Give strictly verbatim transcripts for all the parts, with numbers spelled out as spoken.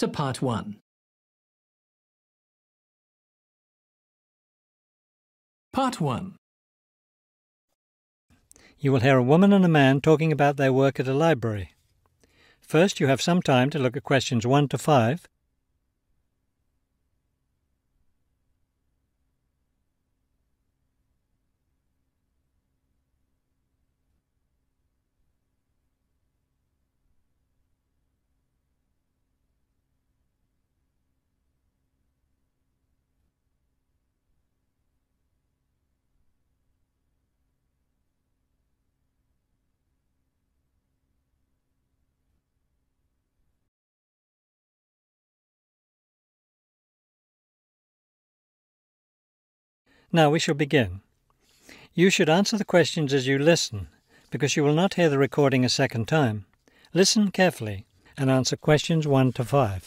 to Part one. Part one. You will hear a woman and a man talking about their work at a library. First, you have some time to look at questions one to five. Now we shall begin. You should answer the questions as you listen, because you will not hear the recording a second time. Listen carefully and answer questions one to five.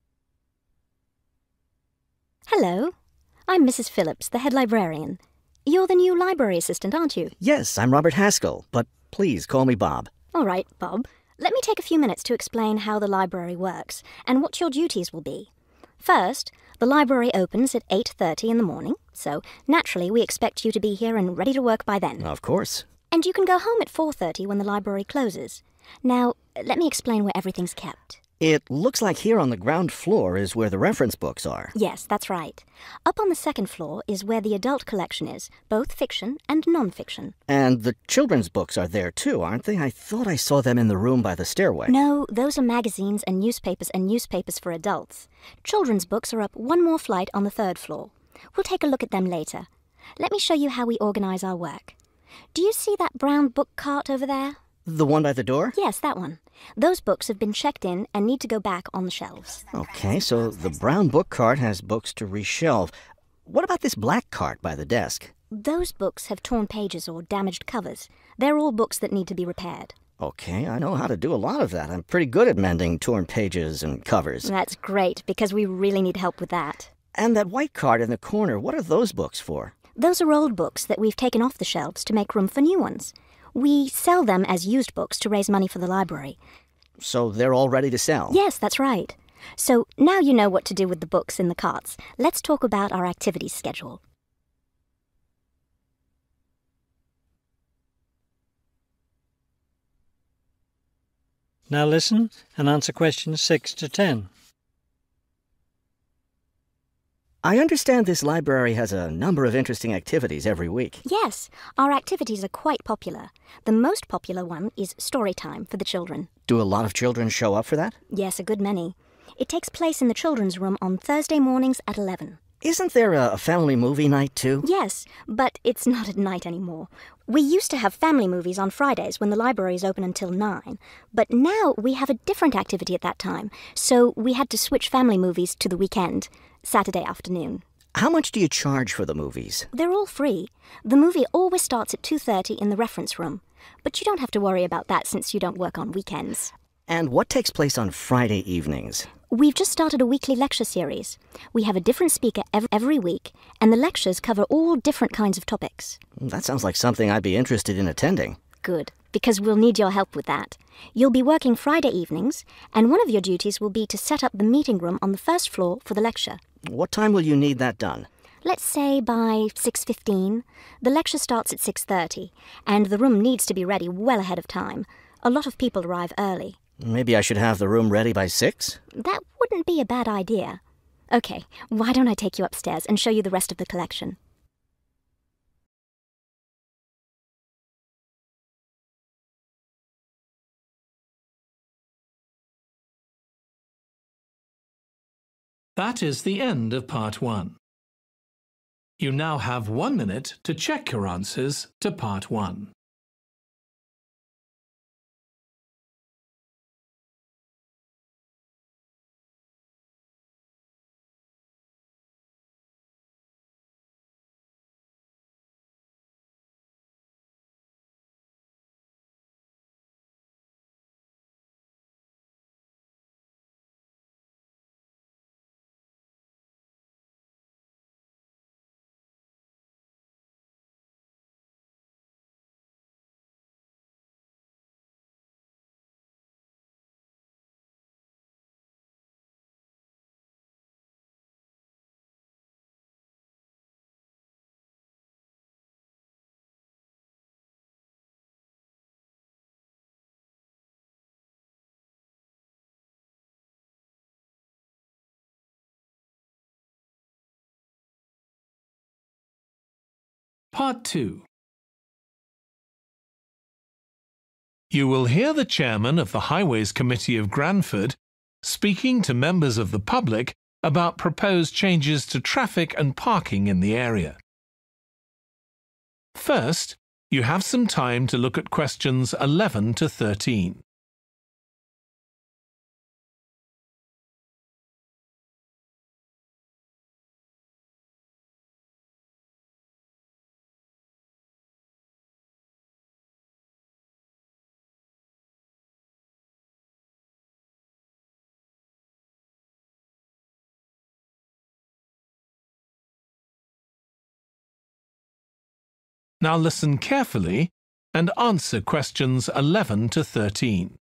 Hello, I'm Missus Phillips, the head librarian. You're the new library assistant, aren't you? Yes, I'm Robert Haskell, but please call me Bob. All right, Bob. Let me take a few minutes to explain how the library works and what your duties will be. First, the library opens at eight thirty in the morning, so naturally we expect you to be here and ready to work by then. Of course. And you can go home at four thirty when the library closes. Now, let me explain where everything's kept. It looks like here on the ground floor is where the reference books are. Yes, that's right. Up on the second floor is where the adult collection is, both fiction and non-fiction. And the children's books are there too, aren't they? I thought I saw them in the room by the stairway. No, those are magazines and newspapers and newspapers for adults. Children's books are up one more flight on the third floor. We'll take a look at them later. Let me show you how we organize our work. Do you see that brown book cart over there? The one by the door? Yes, that one. Those books have been checked in and need to go back on the shelves. Okay, so the brown book cart has books to reshelve. What about this black cart by the desk? Those books have torn pages or damaged covers. They're all books that need to be repaired. Okay, I know how to do a lot of that. I'm pretty good at mending torn pages and covers. That's great, because we really need help with that. And that white cart in the corner, what are those books for? Those are old books that we've taken off the shelves to make room for new ones. We sell them as used books to raise money for the library. So they're all ready to sell? Yes, that's right. So now you know what to do with the books in the carts. Let's talk about our activities schedule. Now listen and answer questions six to ten. I understand this library has a number of interesting activities every week. Yes, our activities are quite popular. The most popular one is story time for the children. Do a lot of children show up for that? Yes, a good many. It takes place in the children's room on Thursday mornings at eleven. Isn't there a family movie night too? Yes, but it's not at night anymore. We used to have family movies on Fridays when the library is open until nine, but now we have a different activity at that time, so we had to switch family movies to the weekend, Saturday afternoon. How much do you charge for the movies? They're all free. The movie always starts at two thirty in the reference room, but you don't have to worry about that since you don't work on weekends. And what takes place on Friday evenings? We've just started a weekly lecture series. We have a different speaker ev- every week, and the lectures cover all different kinds of topics. That sounds like something I'd be interested in attending. Good, because we'll need your help with that. You'll be working Friday evenings, and one of your duties will be to set up the meeting room on the first floor for the lecture. What time will you need that done? Let's say by six fifteen. The lecture starts at six thirty, and the room needs to be ready well ahead of time. A lot of people arrive early. Maybe I should have the room ready by six? That wouldn't be a bad idea. Okay, why don't I take you upstairs and show you the rest of the collection? That is the end of Part one. You now have one minute to check your answers to Part one. Part two. You will hear the chairman of the Highways Committee of Granford speaking to members of the public about proposed changes to traffic and parking in the area. First, you have some time to look at questions eleven to thirteen. Now listen carefully and answer questions eleven to thirteen.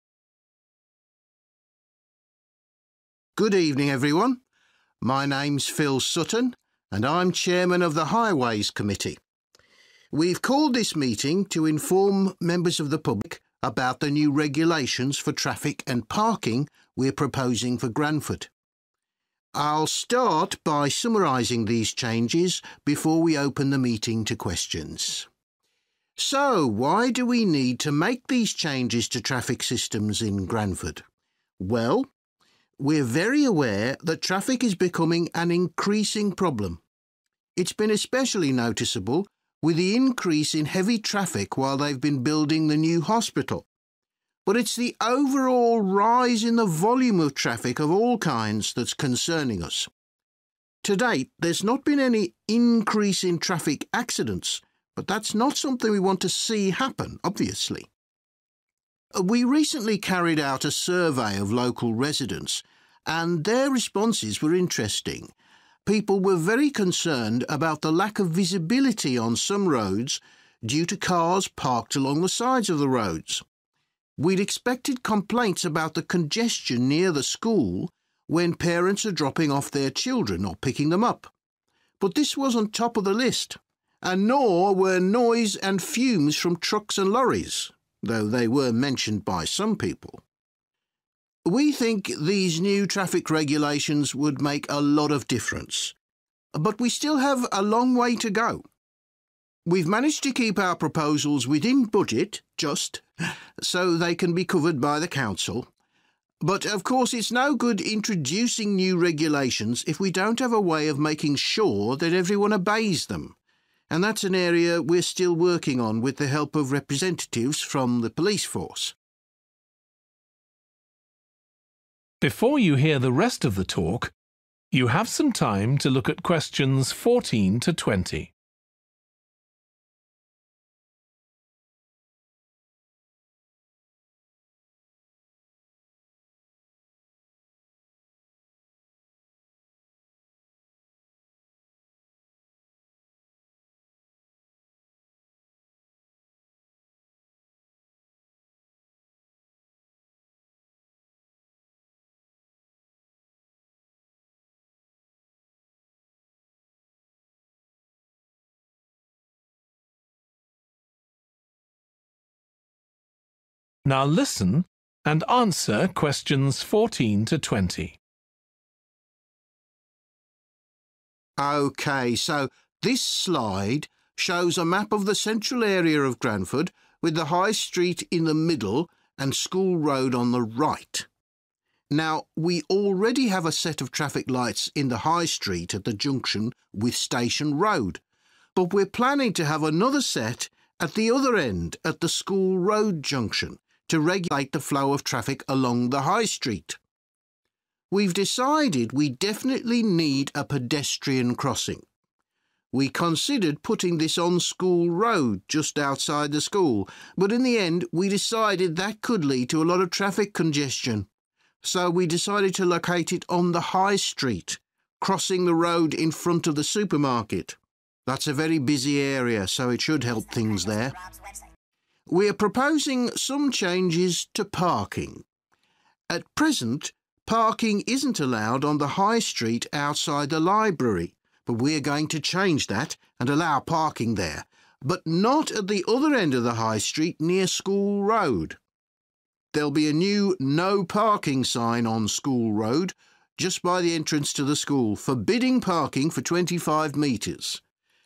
Good evening, everyone. My name's Phil Sutton, and I'm chairman of the Highways Committee. We've called this meeting to inform members of the public about the new regulations for traffic and parking we're proposing for Granford. I'll start by summarising these changes before we open the meeting to questions. So, why do we need to make these changes to traffic systems in Granford? Well, we're very aware that traffic is becoming an increasing problem. It's been especially noticeable with the increase in heavy traffic while they've been building the new hospital. But it's the overall rise in the volume of traffic of all kinds that's concerning us. To date, there's not been any increase in traffic accidents, but that's not something we want to see happen, obviously. We recently carried out a survey of local residents, and their responses were interesting. People were very concerned about the lack of visibility on some roads due to cars parked along the sides of the roads. We'd expected complaints about the congestion near the school when parents are dropping off their children or picking them up. But this wasn't top of the list, and nor were noise and fumes from trucks and lorries, though they were mentioned by some people. We think these new traffic regulations would make a lot of difference, but we still have a long way to go. We've managed to keep our proposals within budget, just, so they can be covered by the council. But of course it's no good introducing new regulations if we don't have a way of making sure that everyone obeys them. And that's an area we're still working on with the help of representatives from the police force. Before you hear the rest of the talk, you have some time to look at questions fourteen to twenty. Now listen and answer questions fourteen to twenty. OK, so this slide shows a map of the central area of Granford with the High Street in the middle and School Road on the right. Now, we already have a set of traffic lights in the High Street at the junction with Station Road, but we're planning to have another set at the other end at the School Road junction to regulate the flow of traffic along the High Street. We've decided we definitely need a pedestrian crossing. We considered putting this on School Road just outside the school, but in the end we decided that could lead to a lot of traffic congestion. So we decided to locate it on the High Street, crossing the road in front of the supermarket. That's a very busy area, so it should help things there. We are proposing some changes to parking. At present, parking isn't allowed on the High Street outside the library, but we're going to change that and allow parking there, but not at the other end of the High Street near School Road. There'll be a new no parking sign on School Road just by the entrance to the school, forbidding parking for twenty-five metres.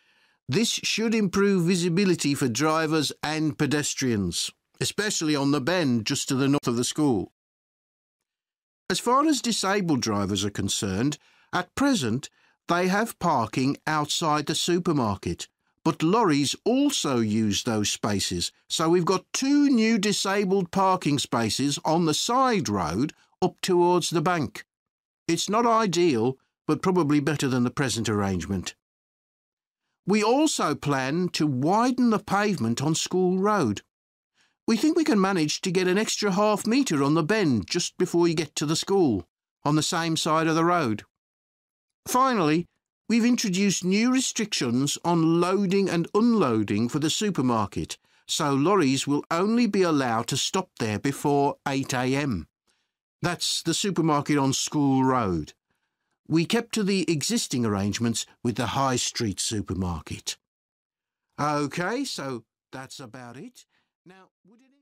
This should improve visibility for drivers and pedestrians, especially on the bend just to the north of the school. As far as disabled drivers are concerned, at present they have parking outside the supermarket, but lorries also use those spaces, so we've got two new disabled parking spaces on the side road up towards the bank. It's not ideal, but probably better than the present arrangement. We also plan to widen the pavement on School Road. We think we can manage to get an extra half metre on the bend just before you get to the school, on the same side of the road. Finally, we've introduced new restrictions on loading and unloading for the supermarket, so lorries will only be allowed to stop there before eight a m. That's the supermarket on School Road. We kept to the existing arrangements with the High Street supermarket. OK, so that's about it. Now, would it...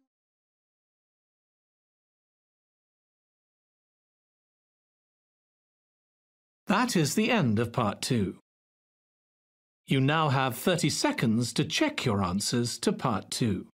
That is the end of part two. You now have thirty seconds to check your answers to part two.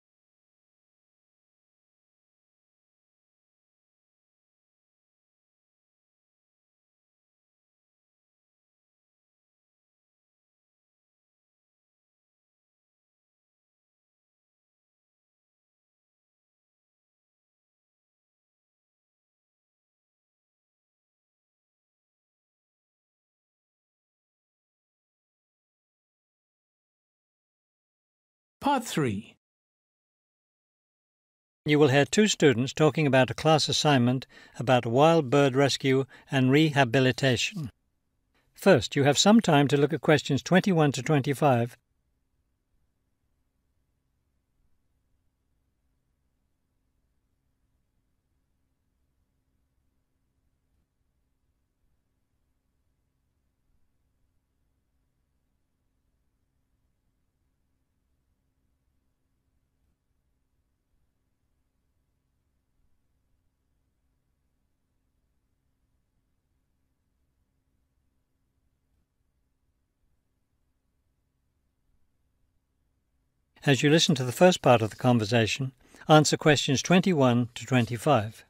Part three. You will hear two students talking about a class assignment about wild bird rescue and rehabilitation. First, you have some time to look at questions twenty-one to twenty-five. As you listen to the first part of the conversation, answer questions twenty-one to twenty-five.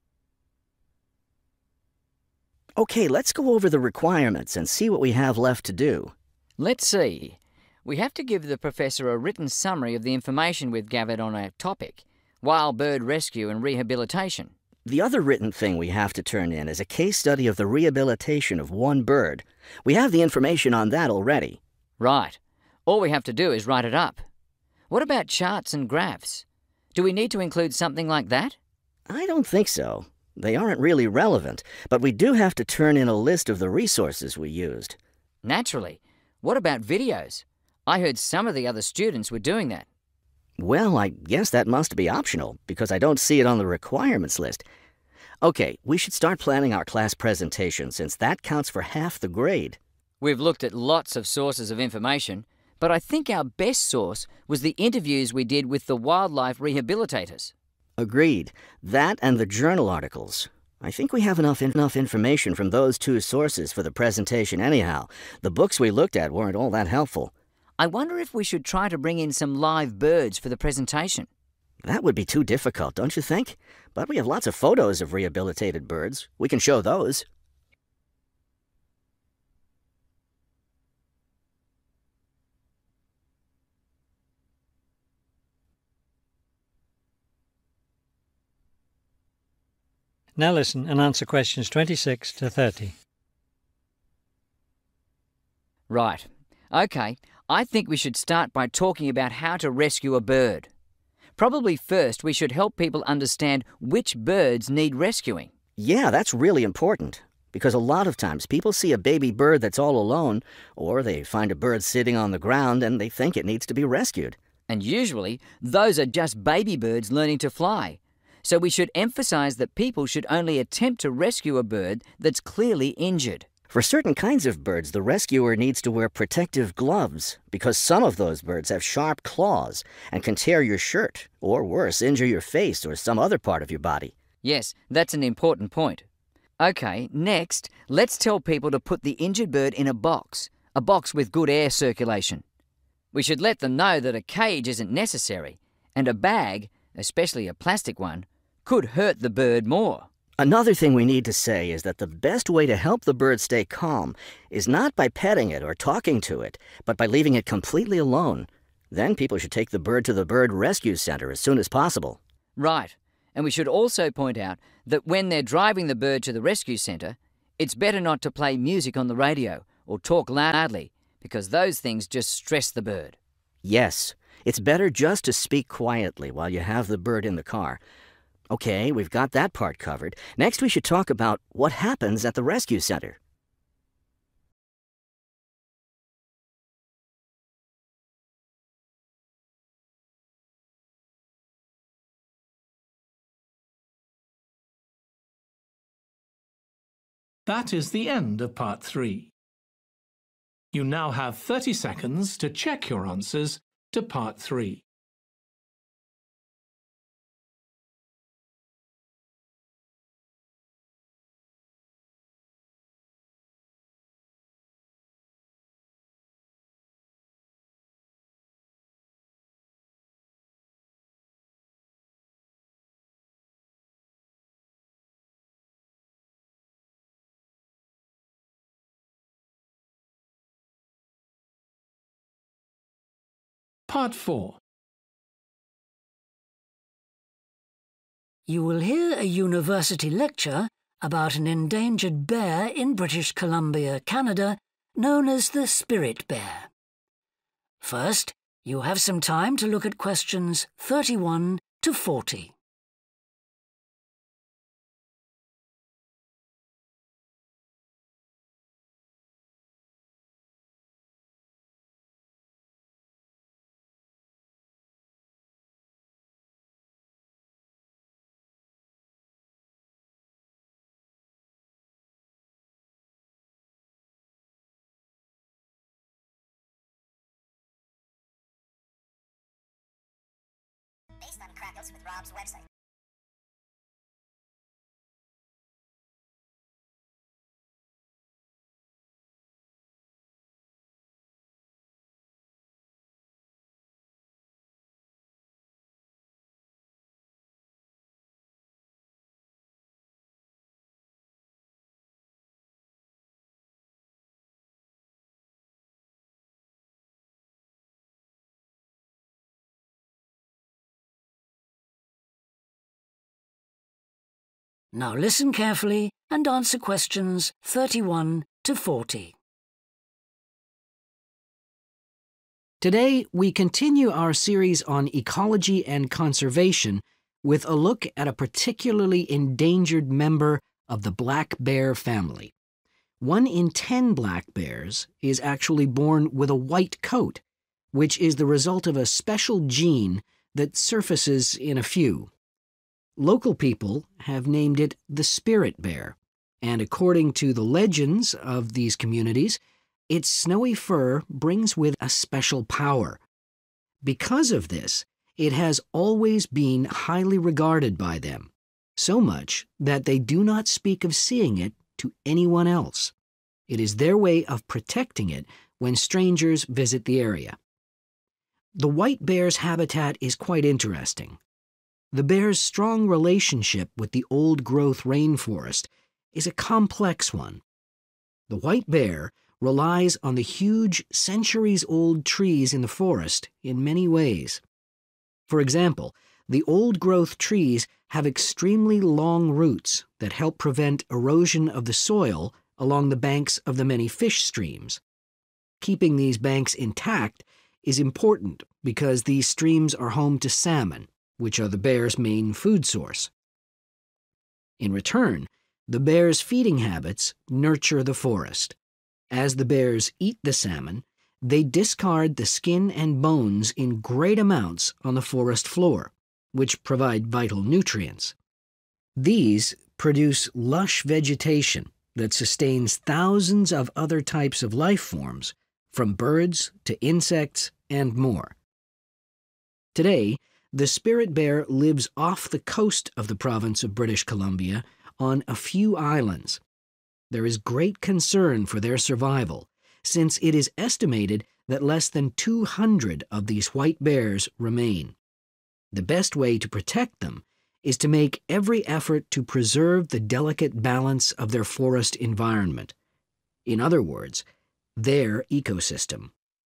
Okay, let's go over the requirements and see what we have left to do. Let's see. We have to give the professor a written summary of the information we've gathered on our topic, wild bird rescue and rehabilitation. The other written thing we have to turn in is a case study of the rehabilitation of one bird. We have the information on that already. Right. All we have to do is write it up. What about charts and graphs? Do we need to include something like that? I don't think so. They aren't really relevant, but we do have to turn in a list of the resources we used. Naturally. What about videos? I heard some of the other students were doing that. Well, I guess that must be optional, because I don't see it on the requirements list. Okay, we should start planning our class presentation, since that counts for half the grade. We've looked at lots of sources of information, but I think our best source was the interviews we did with the wildlife rehabilitators. Agreed. That and the journal articles. I think we have enough enough information from those two sources for the presentation anyhow. The books we looked at weren't all that helpful. I wonder if we should try to bring in some live birds for the presentation. That would be too difficult, don't you think? But we have lots of photos of rehabilitated birds. We can show those. Now listen and answer questions twenty-six to thirty. Right. Okay, I think we should start by talking about how to rescue a bird. Probably first we should help people understand which birds need rescuing. Yeah, that's really important. Because a lot of times people see a baby bird that's all alone, or they find a bird sitting on the ground and they think it needs to be rescued. And usually, those are just baby birds learning to fly. So we should emphasize that people should only attempt to rescue a bird that's clearly injured. For certain kinds of birds, the rescuer needs to wear protective gloves because some of those birds have sharp claws and can tear your shirt, or worse, injure your face or some other part of your body. Yes, that's an important point. Okay, next, let's tell people to put the injured bird in a box, a box with good air circulation. We should let them know that a cage isn't necessary, and a bag, especially a plastic one, could hurt the bird more. Another thing we need to say is that the best way to help the bird stay calm is not by petting it or talking to it, but by leaving it completely alone. Then people should take the bird to the bird rescue center as soon as possible. Right, and we should also point out that when they're driving the bird to the rescue centre, it's better not to play music on the radio or talk loudly, because those things just stress the bird. Yes, it's better just to speak quietly while you have the bird in the car. Okay, we've got that part covered. Next we should talk about what happens at the rescue center. That is the end of part three. You now have thirty seconds to check your answers to part three. Part four. You will hear a university lecture about an endangered bear in British Columbia, Canada, known as the spirit bear. First, you have some time to look at questions thirty-one to forty. Based on Crackles with Rob's website. Now listen carefully and answer questions thirty-one to forty. Today, we continue our series on ecology and conservation with a look at a particularly endangered member of the black bear family. One in ten black bears is actually born with a white coat, which is the result of a special gene that surfaces in a few. Local people have named it the spirit bear, and according to the legends of these communities, its snowy fur brings with a special power. Because of this, it has always been highly regarded by them, so much that they do not speak of seeing it to anyone else. It is their way of protecting it when strangers visit the area. The white bear's habitat is quite interesting. The bear's strong relationship with the old-growth rainforest is a complex one. The white bear relies on the huge, centuries-old trees in the forest in many ways. For example, the old-growth trees have extremely long roots that help prevent erosion of the soil along the banks of the many fish streams. Keeping these banks intact is important because these streams are home to salmon, which are the bear's main food source. In return, the bear's feeding habits nurture the forest. As the bears eat the salmon, they discard the skin and bones in great amounts on the forest floor, which provide vital nutrients. These produce lush vegetation that sustains thousands of other types of life forms, from birds to insects and more. Today, the spirit bear lives off the coast of the province of British Columbia on a few islands. There is great concern for their survival, since it is estimated that less than two hundred of these white bears remain. The best way to protect them is to make every effort to preserve the delicate balance of their forest environment. In other words, their ecosystem.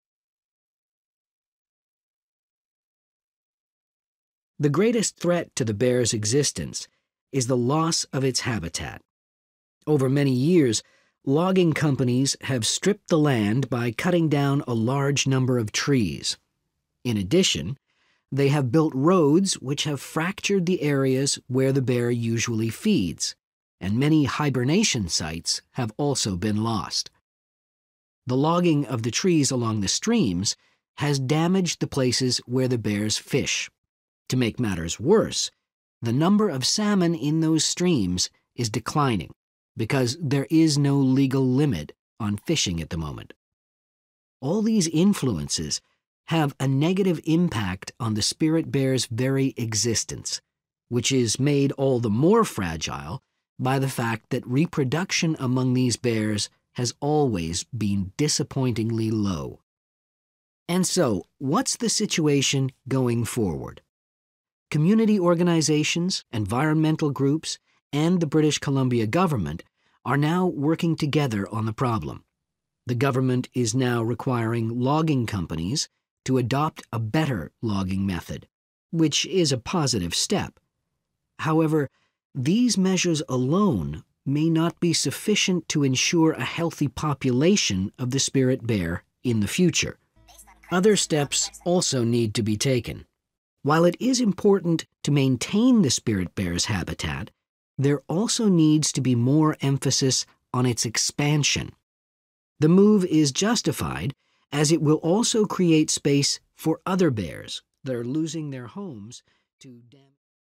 The greatest threat to the bear's existence is the loss of its habitat. Over many years, logging companies have stripped the land by cutting down a large number of trees. In addition, they have built roads which have fractured the areas where the bear usually feeds, and many hibernation sites have also been lost. The logging of the trees along the streams has damaged the places where the bears fish. To make matters worse, the number of salmon in those streams is declining because there is no legal limit on fishing at the moment. All these influences have a negative impact on the spirit bear's very existence, which is made all the more fragile by the fact that reproduction among these bears has always been disappointingly low. And so, what's the situation going forward? Community organizations, environmental groups, and the British Columbia government are now working together on the problem. The government is now requiring logging companies to adopt a better logging method, which is a positive step. However, these measures alone may not be sufficient to ensure a healthy population of the spirit bear in the future. Other steps also need to be taken. While it is important to maintain the spirit bear's habitat, there also needs to be more emphasis on its expansion. The move is justified as it will also create space for other bears that are losing their homes to damage.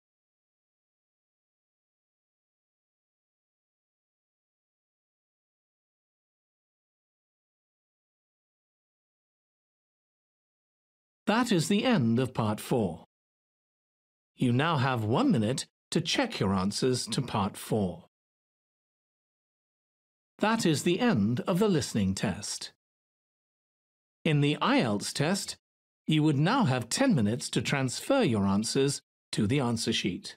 That is the end of part four. You now have one minute to check your answers to part four. That is the end of the listening test. In the I E L T S test, you would now have ten minutes to transfer your answers to the answer sheet.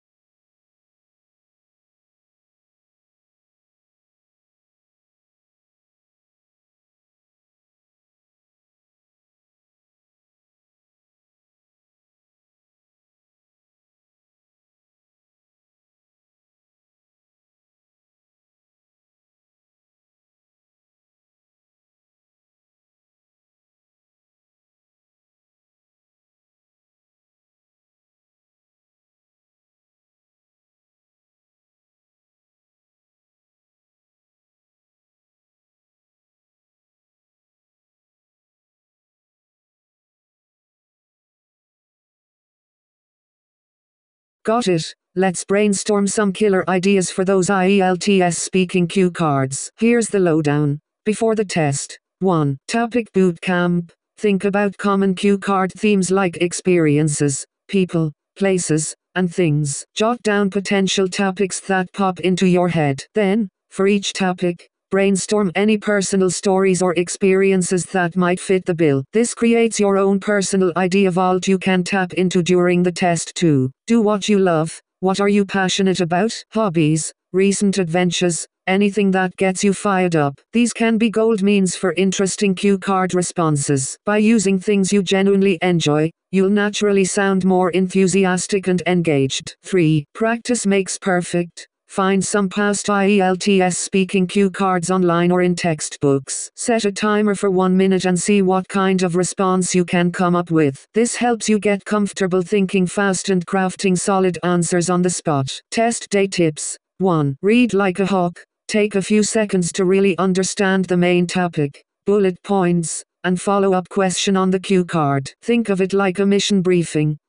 Got it. Let's brainstorm some killer ideas for those I E L T S speaking cue cards. Here's the lowdown. Before the test. one. Topic boot camp. Think about common cue card themes like experiences, people, places, and things. Jot down potential topics that pop into your head. Then, for each topic, brainstorm any personal stories or experiences that might fit the bill. This creates your own personal idea vault you can tap into during the test too. Do what you love. What are you passionate about? Hobbies, recent adventures, anything that gets you fired up. These can be gold means for interesting cue card responses. By using things you genuinely enjoy, you'll naturally sound more enthusiastic and engaged. three. Practice makes perfect. Find some past I E L T S speaking cue cards online or in textbooks. Set a timer for one minute and see what kind of response you can come up with. This helps you get comfortable thinking fast and crafting solid answers on the spot. Test day tips. one. Read like a hawk. Take a few seconds to really understand the main topic, bullet points, and follow-up question on the cue card. Think of it like a mission briefing.